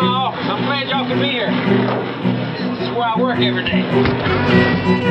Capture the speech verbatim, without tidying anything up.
my office. I'm glad y'all could be here. This is where I work every day.